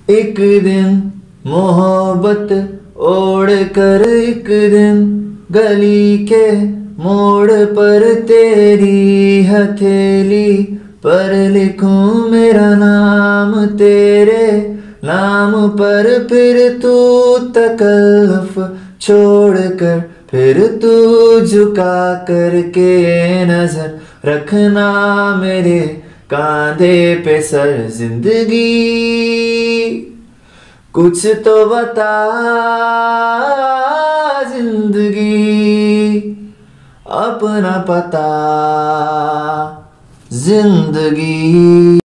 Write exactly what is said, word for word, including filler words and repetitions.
एक दिन मोहब्बत ओढ़ कर एक दिन गली के मोड़ पर तेरी हथेली पर लिखूं मेरा नाम तेरे नाम पर। फिर तू तकल्लुफ़ छोड़ कर फिर तू झुका करके नजर रखना मेरे कांधे पे सर। जिंदगी कुछ तो बता जिंदगी अपना पता जिंदगी।